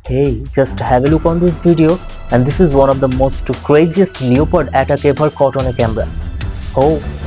Hey, just have a look on this video, and this is one of the most craziest leopard attack ever caught on a camera. Oh,